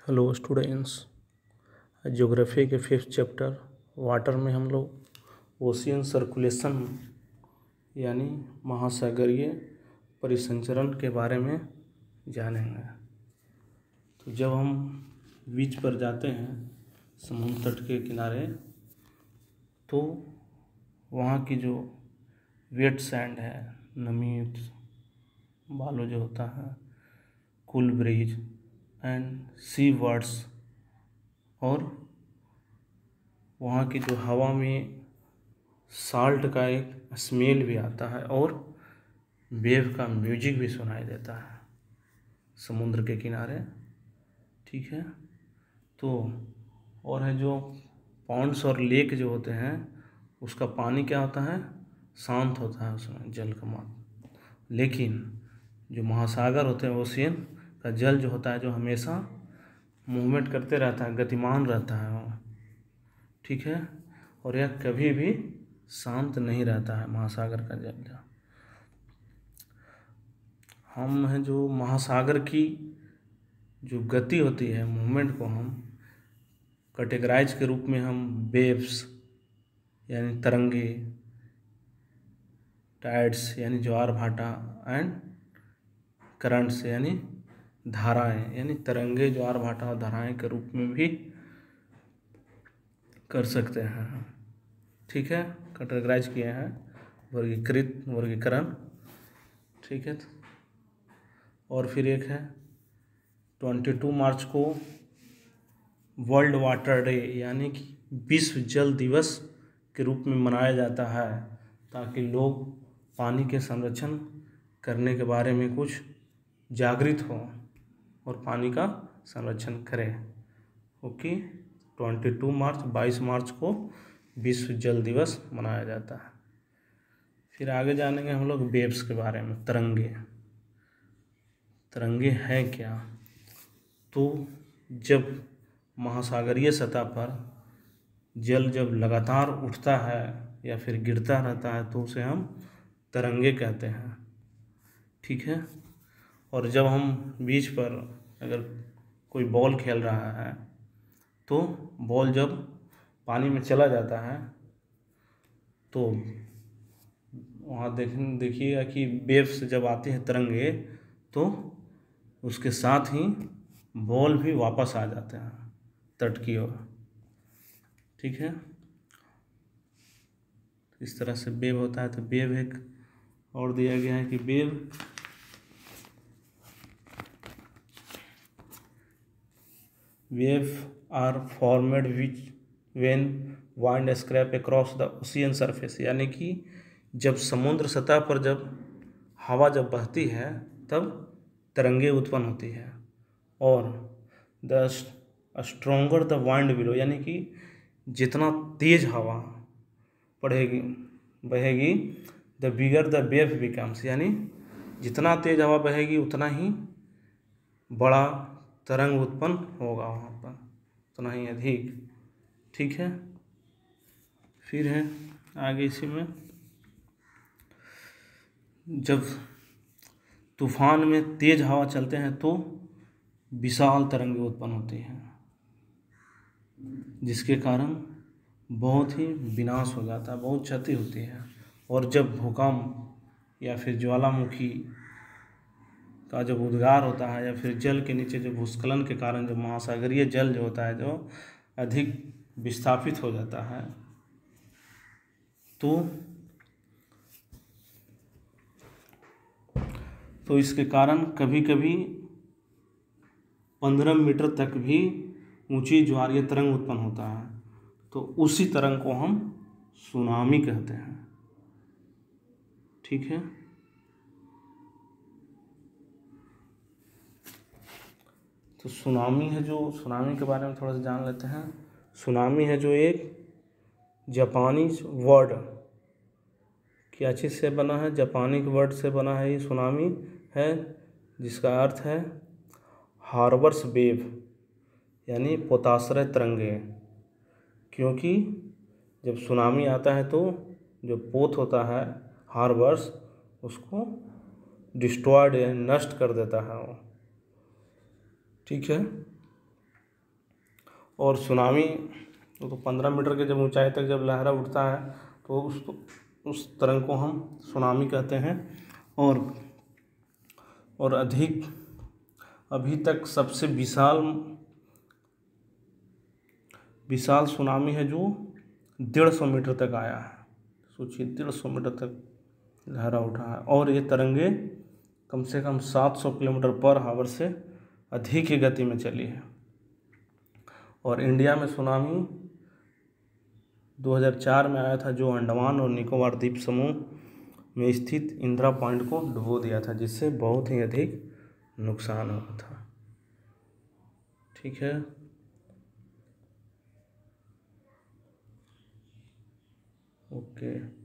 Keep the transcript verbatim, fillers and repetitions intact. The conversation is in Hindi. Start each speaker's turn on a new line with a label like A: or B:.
A: हेलो स्टूडेंट्स, ज्योग्राफी के फिफ्थ चैप्टर वाटर में हम लोग ओशियन सर्कुलेशन यानी महासागरीय परिसंचरण के बारे में जानेंगे। तो जब हम बीच पर जाते हैं समुद्र तट के किनारे, तो वहाँ की जो वेट सैंड है, नमी बालू जो होता है, cool bridge and sea birds, और वहाँ की जो हवा में साल्ट का एक स्मेल भी आता है और वेव का म्यूजिक भी सुनाई देता है समुद्र के किनारे। ठीक है, तो और है जो पॉन्ड्स और लेक जो होते हैं, उसका पानी क्या होता है, शांत होता है, उसमें जल का मात्रा। लेकिन जो महासागर होते हैं, ओशियन का जल जो होता है, जो हमेशा मूवमेंट करते रहता है, गतिमान रहता है वो। ठीक है, और यह कभी भी शांत नहीं रहता है महासागर का जल। हम हैं जो महासागर की जो गति होती है, मूवमेंट को हम कैटेगराइज के रूप में हम वेव्स यानी तरंगे, टाइड्स यानी ज्वार भाटा, एंड करंट्स यानी धाराएं यानी तरंगे, ज्वार भाटा और धाराएं के रूप में भी कर सकते हैं। ठीक है, कैटेगराइज किए हैं, वर्गीकृत वर्गीकरण। ठीक है, और फिर एक है बाईस मार्च को वर्ल्ड वाटर डे यानी कि विश्व जल दिवस के रूप में मनाया जाता है, ताकि लोग पानी के संरक्षण करने के बारे में कुछ जागृत हो और पानी का संरक्षण करें। ओके, बाईस मार्च बाईस मार्च को विश्व जल दिवस मनाया जाता है। फिर आगे जानेंगे हम लोग वेव्स के बारे में। तरंगे तरंगे हैं क्या? तो जब महासागरीय सतह पर जल जब लगातार उठता है या फिर गिरता रहता है, तो उसे हम तरंगे कहते हैं। ठीक है, और जब हम बीच पर अगर कोई बॉल खेल रहा है, तो बॉल जब पानी में चला जाता है, तो वहाँ देख देखिएगा कि वेव्स जब आती है तरंगे, तो उसके साथ ही बॉल भी वापस आ जाते हैं तट की ओर। ठीक है, इस तरह से वेव होता है। तो वेव एक और दिया गया है कि wave wave are formed which when wind scrape across the ocean surface, यानी कि जब समुद्र सतह पर जब हवा जब बहती है, तब तरंगे उत्पन्न होती है। और the stronger the wind blow, यानी कि जितना तेज हवा बढ़ेगी बहेगी, the bigger the wave becomes, यानी जितना तेज हवा बहेगी उतना ही बड़ा तरंग उत्पन्न होगा वहाँ पर, उतना ही अधिक। ठीक है, फिर है आगे इसी में, जब तूफान में तेज हवा चलते हैं तो विशाल तरंगें उत्पन्न होती हैं, जिसके कारण बहुत ही विनाश हो जाता है, बहुत क्षति होती है। और जब भूकंप या फिर ज्वालामुखी का जब उद्गार होता है, या फिर जल के नीचे जो भूस्खलन के कारण जो महासागरीय जल जो होता है, जो अधिक विस्थापित हो जाता है, तो तो इसके कारण कभी कभी पंद्रह मीटर तक भी ऊंची ज्वारीय तरंग उत्पन्न होता है। तो उसी तरंग को हम सुनामी कहते हैं। ठीक है, तो सुनामी है जो सुनामी के बारे में थोड़ा सा जान लेते हैं। सुनामी है जो एक जापानी वर्ड, क्या चीज़ से बना है, जापानी वर्ड से बना है। ये सुनामी है जिसका अर्थ है हार्बर्स वेव, यानी पोताश्रय तरंगे। क्योंकि जब सुनामी आता है तो जो पोत होता है, हार्बर्स, उसको डिस्ट्रॉयड यानी नष्ट कर देता है वो। ठीक है, और सुनामी तो पंद्रह मीटर के जब ऊंचाई तक जब लहरा उठता है तो उस उस तरंग को हम सुनामी कहते हैं। और और अधिक अभी तक सबसे विशाल विशाल सुनामी है जो डेढ़ सौ मीटर तक आया है। सोचिए, डेढ़ सौ मीटर तक लहरा उठा है और ये तरंगे कम से कम सात सौ किलोमीटर पर आवर से अधिक की गति में चली है। और इंडिया में सुनामी दो हज़ार चार में आया था, जो अंडमान और निकोबार द्वीप समूह में स्थित इंदिरा पॉइंट को डुबो दिया था, जिससे बहुत ही अधिक नुकसान हुआ था। ठीक है, ओके।